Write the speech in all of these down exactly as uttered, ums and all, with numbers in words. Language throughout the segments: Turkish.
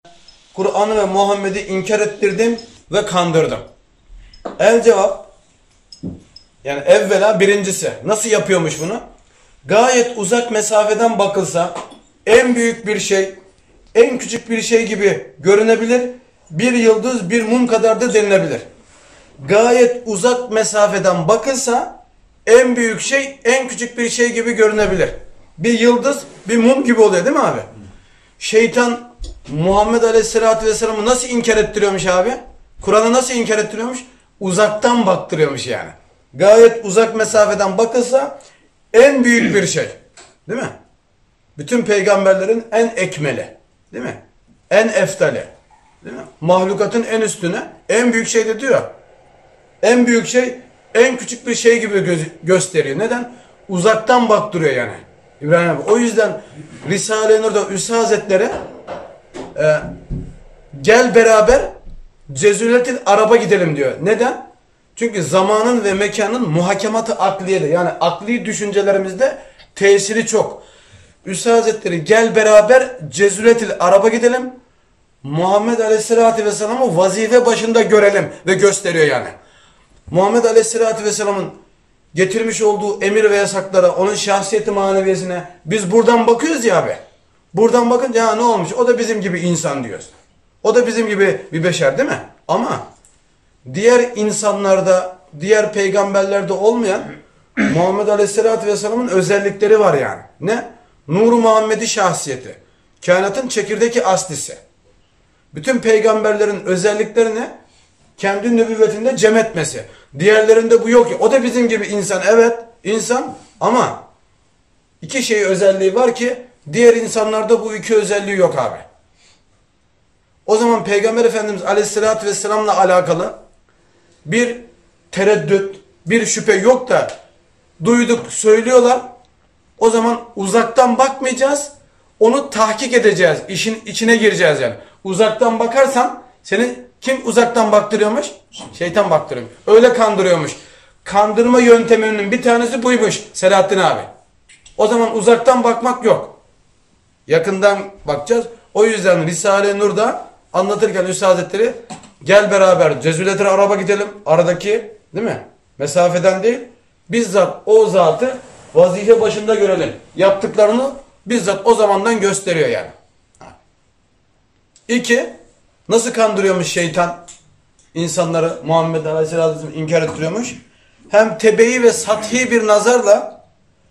Kur'an'ı ve Muhammed'i inkar ettirdim ve kandırdım. El cevap, yani evvela birincisi nasıl yapıyormuş bunu? Gayet uzak mesafeden bakılsa en büyük bir şey, en küçük bir şey gibi görünebilir. Bir yıldız bir mum kadar da denilebilir. Gayet uzak mesafeden bakılsa en büyük şey en küçük bir şey gibi görünebilir. Bir yıldız bir mum gibi oluyor değil mi abi? Şeytan Muhammed Aleyhisselatü Vesselam'ı nasıl inkar ettiriyormuş abi? Kur'an'ı nasıl inkar ettiriyormuş? Uzaktan baktırıyormuş yani. Gayet uzak mesafeden bakılsa en büyük bir şey. Değil mi? Bütün peygamberlerin en ekmeli. Değil mi? En eftali. Değil mi? Mahlukatın en üstüne en büyük şey de diyor. En büyük şey en küçük bir şey gibi gö gösteriyor. Neden? Uzaktan baktırıyor yani. İbrahim abi. O yüzden Risale-i Nur'da Üsa Hazretleri e, gel beraber Cezületil Arab'a gidelim diyor. Neden? Çünkü zamanın ve mekanın muhakematı akliyede, yani akli düşüncelerimizde tesiri çok. Üsa Hazretleri gel beraber Cezületil Arab'a gidelim. Muhammed Aleyhisselatü Vesselam'ı vazife başında görelim ve gösteriyor yani. Muhammed Aleyhisselatü Vesselam'ın getirmiş olduğu emir ve yasaklara, onun şahsiyeti maneviyesine biz buradan bakıyoruz ya abi. Buradan bakınca ya ne olmuş? O da bizim gibi insan diyoruz. O da bizim gibi bir beşer değil mi? Ama diğer insanlarda, diğer peygamberlerde olmayan Muhammed Aleyhisselatü Vesselam'ın özellikleri var yani. Ne? Nur-u Muhammedi şahsiyeti. Kainatın çekirdeki aslisi. Bütün peygamberlerin özelliklerini kendi nübüvvetinde cem etmesi. Diğerlerinde bu yok ki. O da bizim gibi insan. Evet insan ama iki şey özelliği var ki diğer insanlarda bu iki özelliği yok abi. O zaman Peygamber Efendimiz Aleyhisselatü Vesselam'la alakalı bir tereddüt, bir şüphe yok da duyduk söylüyorlar. O zaman uzaktan bakmayacağız. Onu tahkik edeceğiz. İşin içine gireceğiz yani. Uzaktan bakarsan seni kim uzaktan baktırıyormuş? Şeytan baktırıyormuş. Öyle kandırıyormuş. Kandırma yönteminin bir tanesi buymuş Selahattin abi. O zaman uzaktan bakmak yok. Yakından bakacağız. O yüzden Risale-i Nur'da anlatırken Üstad Hazretleri gel beraber Cezületil Arab'a gidelim. Aradaki değil mi? Mesafeden değil. Bizzat o zatı vazife başında görelim. Yaptıklarını bizzat o zamandan gösteriyor yani. İki, nasıl kandırıyormuş şeytan insanları, Muhammed Aleyhisselatü Vesselam inkar ettiriyormuş. Hem tebeyi ve sathi bir nazarla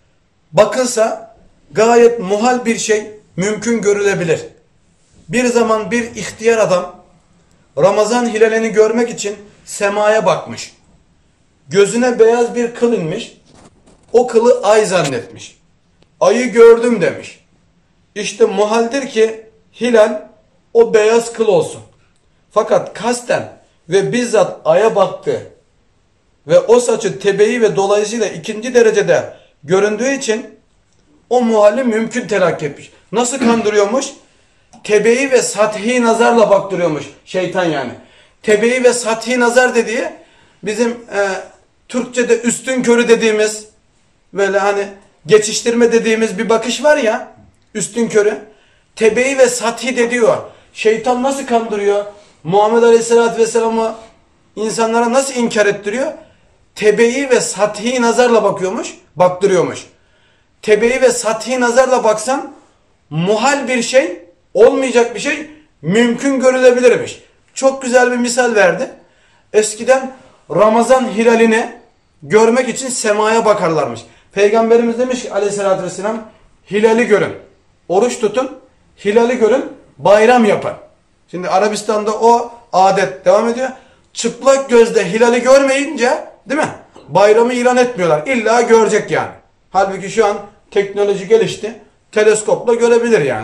bakılsa gayet muhal bir şey mümkün görülebilir. Bir zaman bir ihtiyar adam Ramazan hilalini görmek için semaya bakmış. Gözüne beyaz bir kıl inmiş. O kılı ay zannetmiş. Ayı gördüm demiş. İşte muhaldir ki hilal o beyaz kıl olsun. Fakat kasten ve bizzat aya baktı ve o saçı tebeyi ve dolayısıyla ikinci derecede göründüğü için o muhalli mümkün telakki etmiş. Nasıl kandırıyormuş? Tebeyi ve sathi nazarla baktırıyormuş şeytan yani. Tebeyi ve sathi nazar dediği bizim e, Türkçe'de üstün körü dediğimiz böyle hani geçiştirme dediğimiz bir bakış var ya, üstün körü. Tebeyi ve sathi de diyor. Şeytan nasıl kandırıyor? Muhammed Aleyhisselatü Vesselam'ı insanlara nasıl inkar ettiriyor? Tebeyi ve sathi nazarla bakıyormuş, baktırıyormuş. Tebeyi ve sathi nazarla baksan muhal bir şey, olmayacak bir şey mümkün görülebilirmiş. Çok güzel bir misal verdi. Eskiden Ramazan hilalini görmek için semaya bakarlarmış. Peygamberimiz demiş ki Aleyhisselatü Vesselam hilali görün. Oruç tutun, hilali görün, bayram yapın. Şimdi Arabistan'da o adet devam ediyor. Çıplak gözle hilali görmeyince değil mi? Bayramı ilan etmiyorlar. İlla görecek yani. Halbuki şu an teknoloji gelişti. Teleskopla görebilir yani.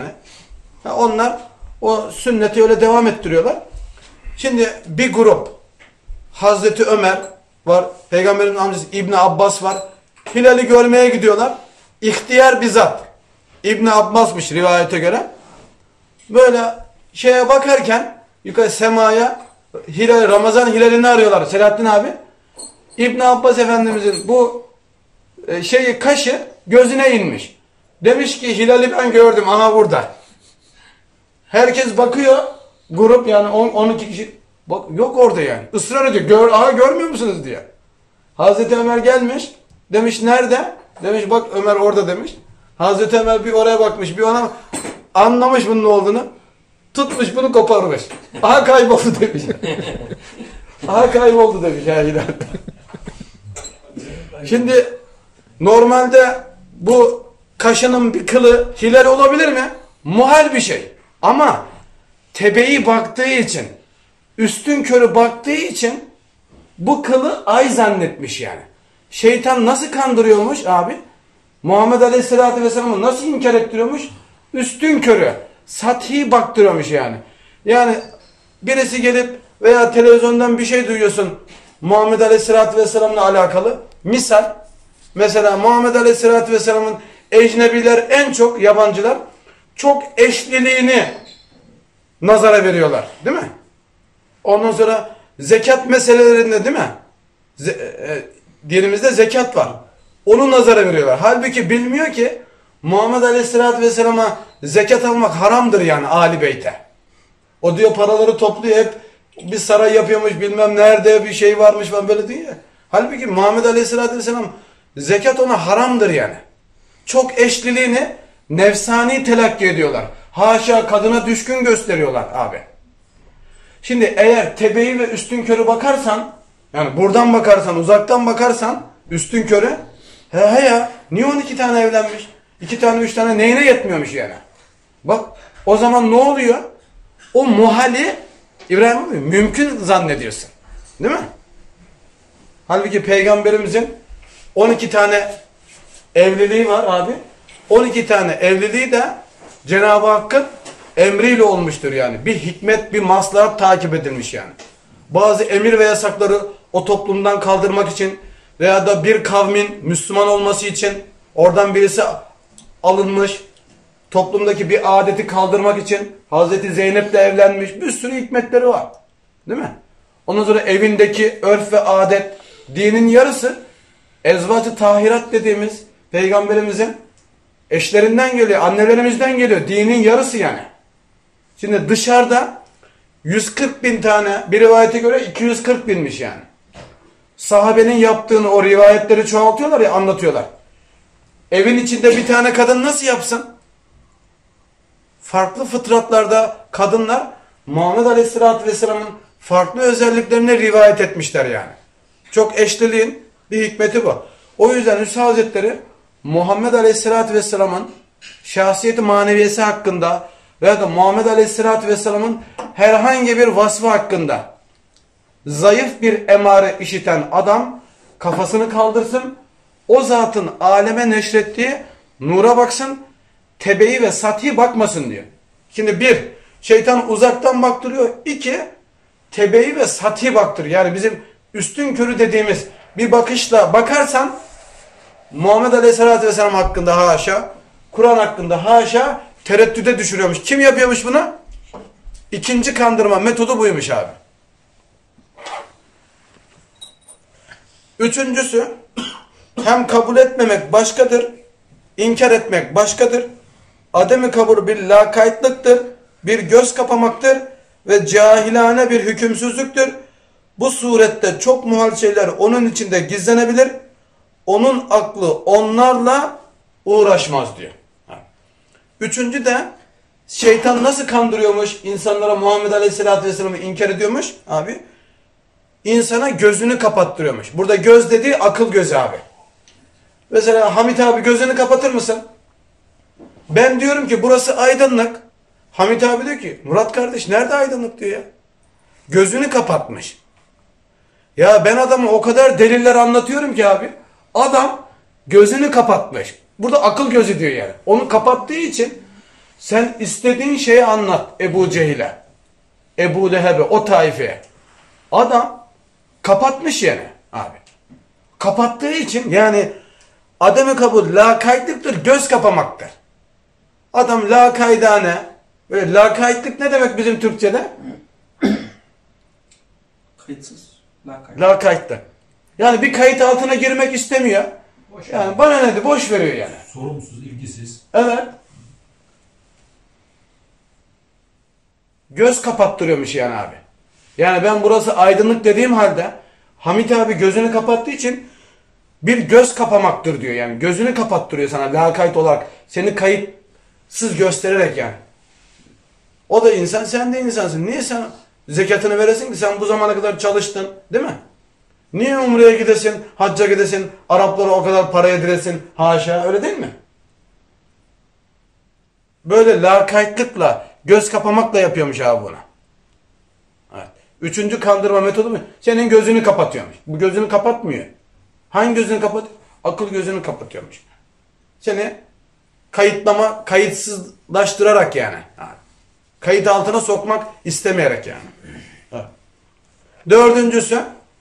Onlar o sünneti öyle devam ettiriyorlar. Şimdi bir grup Hazreti Ömer var. Peygamberin amcası İbni Abbas var. Hilali görmeye gidiyorlar. İhtiyar bizzat. İbni Abbas'mış rivayete göre. Böyle şeye bakarken yukarı semaya hilal, Ramazan hilalini arıyorlar Selahattin abi. İbn Abbas Efendimizin bu şeyi kaşı gözüne inmiş. Demiş ki hilali ben gördüm, aha burada. Herkes bakıyor. grup yani on on iki kişi bak yok orada yani. Israr ediyor. Gör, aha görmüyor musunuz diye. Hazreti Ömer gelmiş. Demiş nerede? Demiş bak Ömer orada demiş. Hazreti Ömer bir oraya bakmış, bir ona anlamış bunun ne olduğunu. Tutmuş bunu koparmış. Aha kayboldu demiş. Aha kayboldu demiş. Yani. Şimdi normalde bu kaşının bir kılı hilal olabilir mi? Muhal bir şey. Ama tebeyi baktığı için, üstün körü baktığı için bu kılı ay zannetmiş yani. Şeytan nasıl kandırıyormuş abi? Muhammed Aleyhisselatü Vesselam'ı nasıl inkar ettiriyormuş? Üstün körü, sathi baktırıyormuş yani. Yani birisi gelip veya televizyondan bir şey duyuyorsun Muhammed Aleyhisselatü Vesselam'la alakalı. Misal, mesela Muhammed Aleyhisselatü Vesselam'ın ecnebiler en çok, yabancılar çok eşliliğini nazara veriyorlar. Değil mi? Ondan sonra zekat meselelerinde değil mi? Ze e, dinimizde zekat var. Onu nazara veriyorlar. Halbuki bilmiyor ki Muhammed Aleyhisselatü Vesselam'a zekat almak haramdır yani Ali Beyt'e. O diyor paraları topluyor hep bir saray yapıyormuş bilmem nerede bir şey varmış falan böyle diyor ya. Halbuki Muhammed Aleyhisselatü Vesselam zekat ona haramdır yani. Çok eşliliğini nefsani telakki ediyorlar. Haşa kadına düşkün gösteriyorlar abi. Şimdi eğer tebeyi ve üstünkörü bakarsan yani buradan bakarsan uzaktan bakarsan üstünkörü he he ya niye on iki tane evlenmiş? iki tane üç tane neyine yetmiyormuş yani. Bak o zaman ne oluyor? O muhali İbrahim abi mümkün zannediyorsun. Değil mi? Halbuki peygamberimizin on iki tane evliliği var abi. on iki tane evliliği de Cenab-ı Hakk'ın emriyle olmuştur yani. Bir hikmet, bir maslahat takip edilmiş yani. Bazı emir ve yasakları o toplumdan kaldırmak için veya da bir kavmin Müslüman olması için oradan birisi alınmış. Toplumdaki bir adeti kaldırmak için Hazreti Zeynep'le evlenmiş. Bir sürü hikmetleri var. Değil mi? Ondan sonra evindeki örf ve adet dinin yarısı ezvacı tahirat dediğimiz peygamberimizin eşlerinden geliyor, annelerimizden geliyor. Dinin yarısı yani. Şimdi dışarıda yüz kırk bin tane bir rivayete göre iki yüz kırk binmiş yani. Sahabenin yaptığını o rivayetleri çoğaltıyorlar ya anlatıyorlar. Evin içinde bir tane kadın nasıl yapsın? Farklı fıtratlarda kadınlar Muhammed Aleyhisselatü Vesselam'ın farklı özelliklerini rivayet etmişler yani. Çok eşliliğin bir hikmeti bu. O yüzden Hüsnü Hazretleri Muhammed Aleyhisselatü Vesselam'ın şahsiyeti maneviyesi hakkında veya da Muhammed Aleyhisselatü Vesselam'ın herhangi bir vasfı hakkında zayıf bir emare işiten adam kafasını kaldırsın, o zatın aleme neşrettiği nura baksın, tebeyi ve sathi bakmasın diyor. Şimdi bir, şeytan uzaktan baktırıyor. İki, tebeyi ve sathi baktırıyor. Yani bizim üstün körü dediğimiz bir bakışla bakarsan Muhammed Aleyhisselatü Vesselam hakkında haşa, Kur'an hakkında haşa tereddüde düşürüyormuş. Kim yapıyormuş bunu? İkinci kandırma metodu buymuş abi. Üçüncüsü, hem kabul etmemek başkadır, inkar etmek başkadır. Adem-i kabul bir lakaytlıktır, bir göz kapamaktır ve cahilane bir hükümsüzlüktür. Bu surette çok muhal şeyler onun içinde gizlenebilir. Onun aklı onlarla uğraşmaz diyor. Üçüncü de şeytan nasıl kandırıyormuş insanlara Muhammed Aleyhisselatü Vesselam'ı inkar ediyormuş abi. İnsana gözünü kapattırıyormuş. Burada göz dediği akıl gözü abi. Mesela Hamit abi gözünü kapatır mısın? Ben diyorum ki burası aydınlık. Hamit abi diyor ki Murat kardeş nerede aydınlık diyor ya. Gözünü kapatmış. Ya ben adamı o kadar deliller anlatıyorum ki abi. Adam gözünü kapatmış. Burada akıl gözü diyor yani. Onu kapattığı için sen istediğin şeyi anlat Ebu Cehil'e, Ebu Leheb'e, o taifeye. Adam kapatmış yani abi. Kapattığı için yani adem-i kabul lakaytlıktır, göz kapamaktır. Adam lakaydane, böyle lakaytlık ne demek bizim Türkçe'de? Kayıtsız. Lakayt. Lakaytlı. Yani bir kayıt altına girmek istemiyor. Boş yani ver. bana ne de boş veriyor yani. Sorumsuz, ilgisiz. Evet. göz kapattırıyormuş yani abi. Yani ben burası aydınlık dediğim halde Hamit abi gözünü kapattığı için bir göz kapamaktır diyor. Yani gözünü kapattırıyor sana lakayt olarak. Seni kayıtsız göstererek yani. O da insan, sen de insansın. Niye sen zekatını veresin ki? Sen bu zamana kadar çalıştın, değil mi? Niye umreye gidesin, hacca gidesin, Araplara o kadar para yediresin, haşa, öyle değil mi? Böyle lakaytlıkla, göz kapamakla yapıyormuş abi bunu. Evet. Üçüncü kandırma metodu mu? Senin gözünü kapatıyormuş. Bu gözünü kapatmıyor. Hangi gözünü kapatıyor? Akıl gözünü kapatıyormuş. Seni kayıtlama, kayıtsızlaştırarak yani. Kayıt altına sokmak istemeyerek yani. Evet. Dördüncüsü,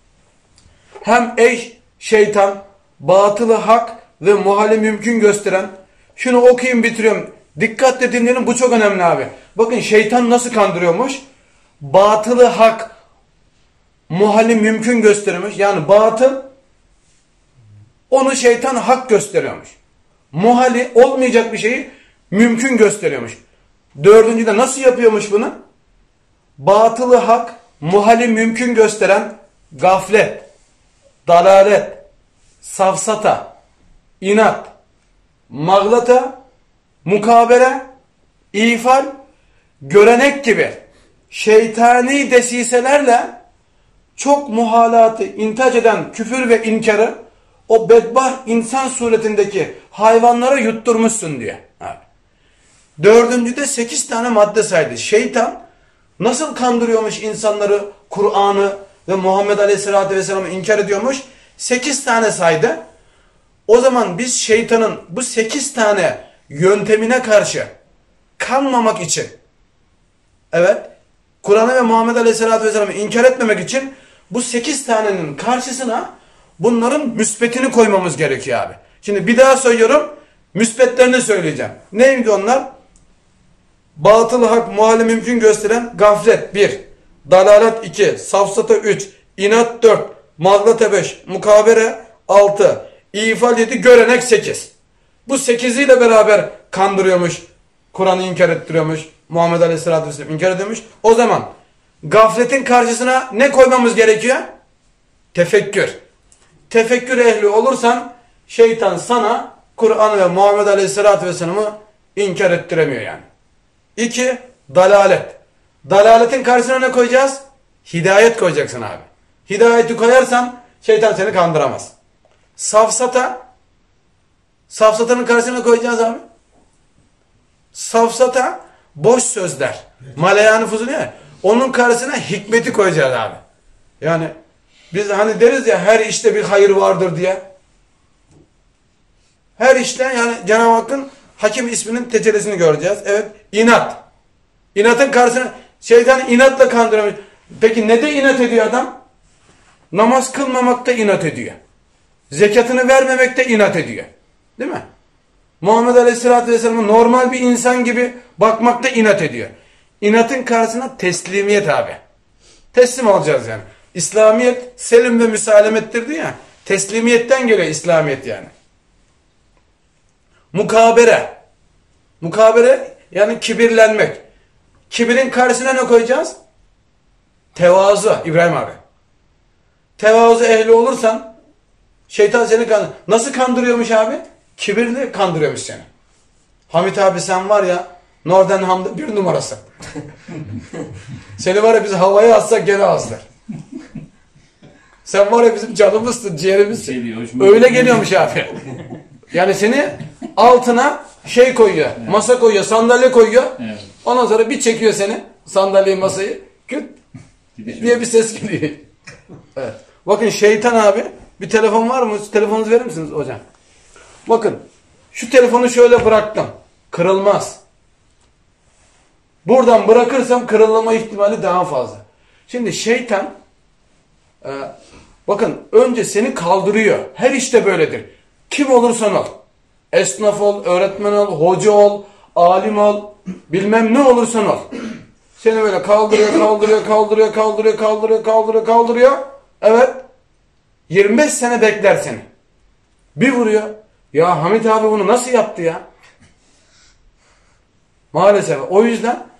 hem ey şeytan, batılı hak ve muhali mümkün gösteren, şunu okuyayım bitiriyorum. Dikkatle dinleyin, bu çok önemli abi. Bakın şeytan nasıl kandırıyormuş? Batılı hak, muhali mümkün gösteriyormuş. Yani batıl, onu şeytan hak gösteriyormuş. Muhali, olmayacak bir şeyi mümkün gösteriyormuş. Dördüncüde nasıl yapıyormuş bunu? Batılı hak, muhali mümkün gösteren gaflet, dalalet, safsata, inat, mağlata, mukabele, ifal, görenek gibi şeytani desiselerle çok muhalatı intac eden küfür ve inkarı o bedbaht insan suretindeki hayvanlara yutturmuşsun diye. Abi. Dördüncüde sekiz tane madde saydı. Şeytan nasıl kandırıyormuş insanları, Kur'an'ı ve Muhammed Aleyhisselatü Vesselam'ı inkar ediyormuş? Sekiz tane saydı. O zaman biz şeytanın bu sekiz tane yöntemine karşı kanmamak için, evet, Kur'an'ı ve Muhammed Aleyhisselatü Vesselam'ı inkar etmemek için bu sekiz tanenin karşısına bunların müspetini koymamız gerekiyor abi. Şimdi bir daha söylüyorum, müspetlerini söyleyeceğim. Neydi onlar? Batılı hak, muhali mümkün gösteren gaflet bir, dalalet iki, safsata üç, inat dört, mağlata beş, mukabere altı, ifal yedi, görenek sekiz. Bu sekiziyle beraber kandırıyormuş, Kur'an'ı inkar ettiriyormuş, Muhammed Aleyhisselatü Vesselam inkar ediyormuş. O zaman gafletin karşısına ne koymamız gerekiyor? Tefekkür. Tefekkür ehli olursan şeytan sana Kur'an ve Muhammed Aleyhisselatü Vesselam'ı inkar ettiremiyor yani. İki, dalalet. Dalaletin karşısına ne koyacağız? Hidayet koyacaksın abi. Hidayeti koyarsan şeytan seni kandıramaz. Safsata. Safsatanın karşısına koyacağız abi. Safsata boş sözler. Maleyanı fuzul ya. Onun karşısına hikmeti koyacağız abi. Yani biz hani deriz ya her işte bir hayır vardır diye. Her işte yani Cenab-ı Hakk'ın Hakim isminin tecellisini göreceğiz. Evet, inat. İnatın karşısına şeytan inatla kandırıyor. Peki ne de inat ediyor adam? Namaz kılmamakta inat ediyor. Zekatını vermemekte inat ediyor. Değil mi? Muhammed Aleyhisselatü Vesselam'a normal bir insan gibi bakmakta inat ediyor. İnatın karşısına teslimiyet abi. Teslim olacağız yani. İslamiyet selim ve müsalemettir diyor ya. Teslimiyetten geliyor İslamiyet yani. Mukabere. Mukabere yani kibirlenmek. Kibirin karşısına ne koyacağız? Tevazu. İbrahim abi. Tevazu ehli olursan şeytan seni kandırıyor. Nasıl kandırıyormuş abi? Kibirli kandırıyormuş seni. Hamit abi sen var ya Norden Hamdi bir numarası. Seni var ya biz havaya atsak gene azlar. Sen var ya bizim canımızsın, ciğerimizsin. Şey diyor, öyle geliyormuş abi. Yani seni altına şey koyuyor, evet. Masa koyuyor, sandalye koyuyor. Evet. Ondan sonra bir çekiyor seni, sandalyeyi, masayı, küt diye bir ses geliyor. Evet. Bakın şeytan abi, bir telefon var mı? Telefonunuzu verir misiniz hocam? Bakın, şu telefonu şöyle bıraktım, kırılmaz. Buradan bırakırsam kırılma ihtimali daha fazla. Şimdi şeytan, e, bakın önce seni kaldırıyor. Her işte böyledir. Kim olursan ol. Esnaf ol, öğretmen ol, hoca ol, alim ol, bilmem ne olursan ol. Seni böyle kaldırıyor, kaldırıyor, kaldırıyor, kaldırıyor, kaldırıyor, kaldırıyor, kaldırıyor. Evet. yirmi beş sene bekler seni. Bir vuruyor. Ya Hamit abi bunu nasıl yaptı ya? Maalesef. O yüzden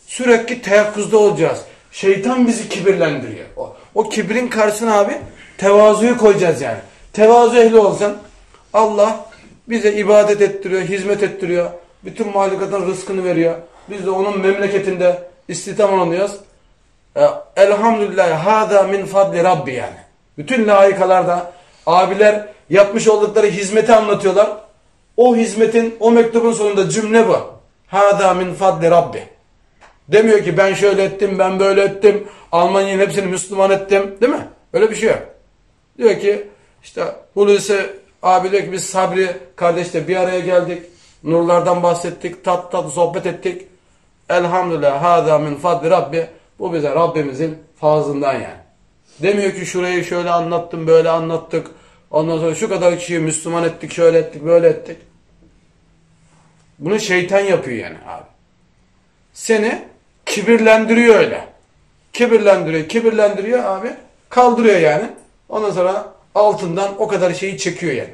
Sürekli teyakkuzda olacağız. Şeytan bizi kibirlendiriyor. O, o kibrin karşısına abi tevazuyu koyacağız yani. Tevazu ehli olsan Allah bize ibadet ettiriyor, hizmet ettiriyor. Bütün mahlukatın rızkını veriyor. Biz de onun memleketinde istihdam oluyoruz. Elhamdülillah hâdâ min fadli Rabbi yani. Bütün layıkalarda abiler yapmış oldukları hizmeti anlatıyorlar. O hizmetin, o mektubun sonunda cümle bu. Hâdâ min fadli Rabbi. Demiyor ki ben şöyle ettim, ben böyle ettim. Almanya'nın hepsini Müslüman ettim. Değil mi? Öyle bir şey yok. Diyor ki işte Hulusi abi diyor ki biz Sabri kardeşle bir araya geldik. Nurlardan bahsettik. Tat tat sohbet ettik. Elhamdülillah hâdâ min fadli Rabbi. Bu bize Rabbimizin fazlından yani. Demiyor ki şurayı şöyle anlattım, böyle anlattık. Ondan sonra şu kadar kişiyi Müslüman ettik, şöyle ettik, böyle ettik. Bunu şeytan yapıyor yani abi. Seni kibirlendiriyor öyle. Kibirlendiriyor, kibirlendiriyor abi. Kaldırıyor yani. Ondan sonra altından o kadar şeyi çekiyor yani.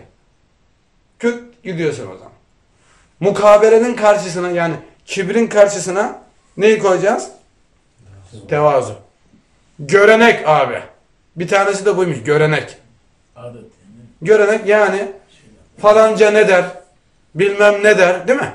Küt gidiyorsun o zaman. Mukabelenin karşısına yani kibrin karşısına neyi koyacağız? Tevazu. Görenek abi. Bir tanesi de buymuş. Görenek. Görenek yani falanca ne der? Bilmem ne der. Değil mi?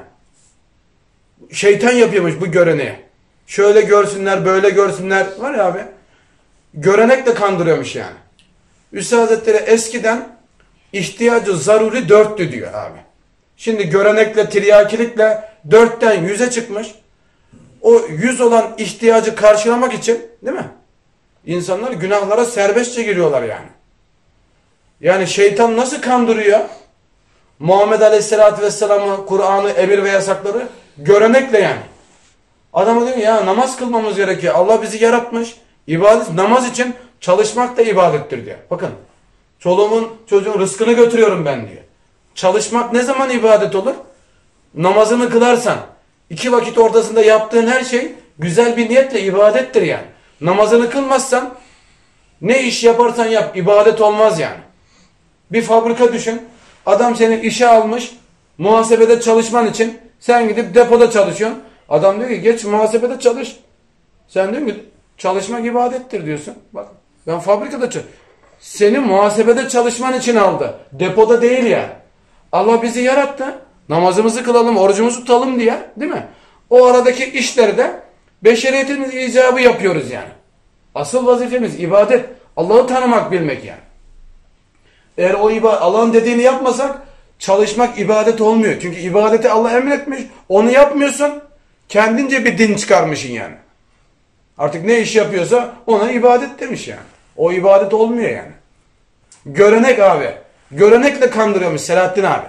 Şeytan yapıyormuş bu göreneği. Şöyle görsünler, böyle görsünler. Var ya abi. Görenek de kandırıyormuş yani. Üstad Hazretleri eskiden ihtiyacı zaruri dörttü diyor abi. Şimdi görenekle, tiryakilikle dörtten yüze çıkmış. O yüz olan ihtiyacı karşılamak için değil mi? İnsanlar günahlara serbestçe giriyorlar yani. Yani şeytan nasıl kandırıyor? Muhammed Aleyhisselatü Vesselam'ı, Kur'an'ı, emir ve yasakları görenekle yani. Adama diyor ya namaz kılmamız gerekiyor. Allah bizi yaratmış. İbadet, namaz için çalışmak da ibadettir diyor. Bakın. Çoluğumun, çocuğun rızkını götürüyorum ben diyor. Çalışmak ne zaman ibadet olur? Namazını kılarsan, iki vakit ortasında yaptığın her şey güzel bir niyetle ibadettir yani. Namazını kılmazsan ne iş yaparsan yap ibadet olmaz yani. Bir fabrika düşün. Adam seni işe almış muhasebede çalışman için. Sen gidip depoda çalışıyorsun. Adam diyor ki geç muhasebede çalış. Sen diyorsun ki çalışmak ibadettir diyorsun. Bak ben fabrikada çalışıyorum. Seni muhasebede çalışman için aldı. Depoda değil ya. Allah bizi yarattı. Namazımızı kılalım, orucumuzu tutalım diye. Değil mi? O aradaki işleri de beşeriyetin icabı yapıyoruz yani. Asıl vazifemiz ibadet. Allah'ı tanımak, bilmek yani. Eğer o Allah'ın dediğini yapmasak çalışmak ibadet olmuyor. Çünkü ibadeti Allah emretmiş. Onu yapmıyorsun. Kendince bir din çıkarmışsın yani. Artık ne iş yapıyorsa ona ibadet demiş yani. O ibadet olmuyor yani. Görenek abi. Görenekle kandırıyormuş Selahattin abi.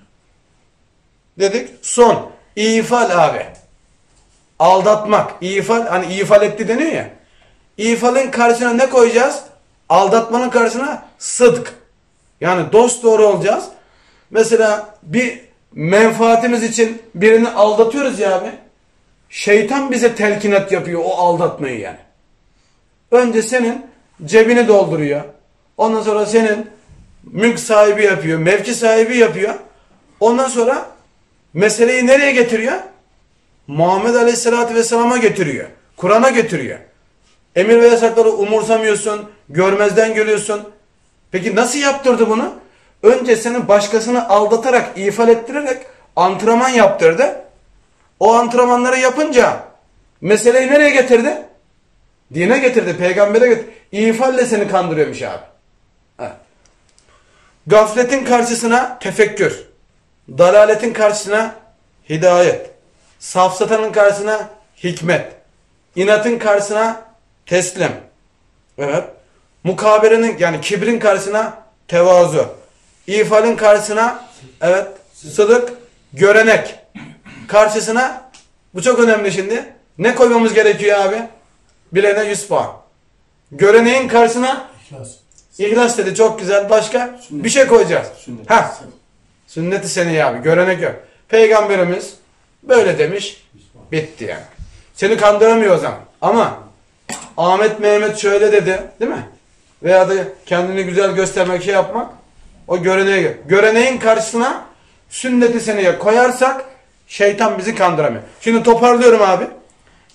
Dedik. Son. İfal abi. Aldatmak. İfal. Hani ifal etti deniyor ya. İfalin karşısına ne koyacağız? Aldatmanın karşısına sıdk. Yani dost doğru olacağız. Mesela bir menfaatimiz için birini aldatıyoruz ya abi. Şeytan bize telkinat yapıyor o aldatmayı yani. Önce senin cebini dolduruyor. Ondan sonra senin mülk sahibi yapıyor, mevki sahibi yapıyor. Ondan sonra meseleyi nereye getiriyor? Muhammed Aleyhisselatü Vesselam'a getiriyor. Kur'an'a getiriyor. Emir ve yasakları umursamıyorsun, görmezden geliyorsun. Peki nasıl yaptırdı bunu? Önce seni başkasını aldatarak, ifade ettirerek antrenman yaptırdı. O antrenmanları yapınca meseleyi nereye getirdi? Dine getirdi, peygambere getirdi. İfalle seni kandırıyormuş abi. Evet. Gafletin karşısına tefekkür. Dalaletin karşısına hidayet. Safsatanın karşısına hikmet. İnatın karşısına teslim. Evet. Mukabelenin yani kibrin karşısına tevazu. İfalin karşısına evet sıdık, görenek. Karşısına bu çok önemli şimdi. Ne koymamız gerekiyor abi? Bilene yüz puan. Göreneğin karşısına İhlas. İhlas dedi çok güzel. Başka? Sünnet. Bir şey koyacağız. Sünnet. Ha. Sünnet-i seniyye abi. Görenek yok. Peygamberimiz böyle demiş. Bitti yani. Seni kandıramıyor o zaman. Ama Ahmet Mehmet şöyle dedi. Değil mi? Veya da kendini güzel göstermek, şey yapmak. O göreneğe göre. Göreneğin karşısına sünnet-i seniyye koyarsak şeytan bizi kandıramıyor. Şimdi toparlıyorum abi.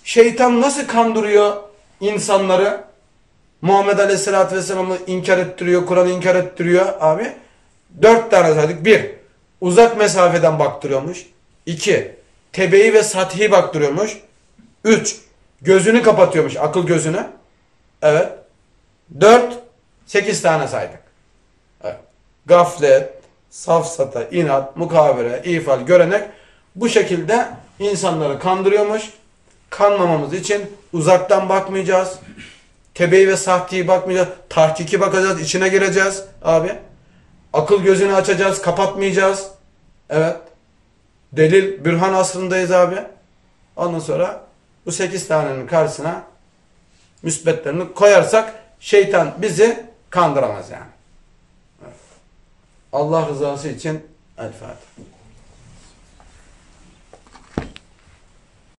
şeytan nasıl kandırıyor insanları? Muhammed Aleyhisselatü Vesselam'ı inkar ettiriyor, Kur'an'ı inkar ettiriyor abi. Dört tane saydık. Bir, uzak mesafeden baktırıyormuş. İki, tebeyi ve sathi baktırıyormuş. Üç, gözünü kapatıyormuş, akıl gözünü. Evet. Dört, sekiz tane saydık. Evet. Gaflet, safsata, inat, mukabele, ifal, görenek bu şekilde insanları kandırıyormuş. Kanmamamız için uzaktan bakmayacağız. Tebeyi ve sahtiyi bakmayacağız. Tahkiki bakacağız, içine gireceğiz abi. Akıl gözünü açacağız, kapatmayacağız. Evet. Delil, bürhan asrındayız abi. Ondan sonra bu sekiz tanenin karşısına müsbetlerini koyarsak şeytan bizi kandıramaz yani. Evet. Allah rızası için El Fatiha.